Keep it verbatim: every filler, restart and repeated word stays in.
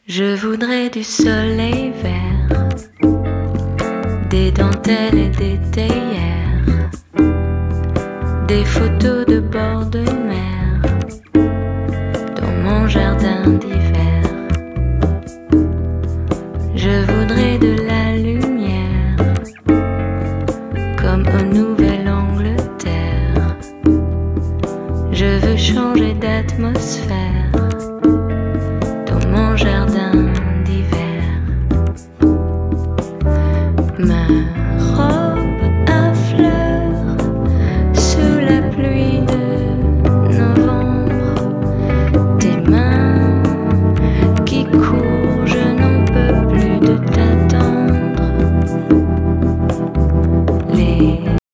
Je voudrais du soleil vert, des dentelles et des théières, des photos de bord de mer dans mon jardin d'hiver. Je voudrais de la lumière comme au Nouvelle-Angleterre. Je veux changer d'atmosphère dans mon jardin d'hiver. Ma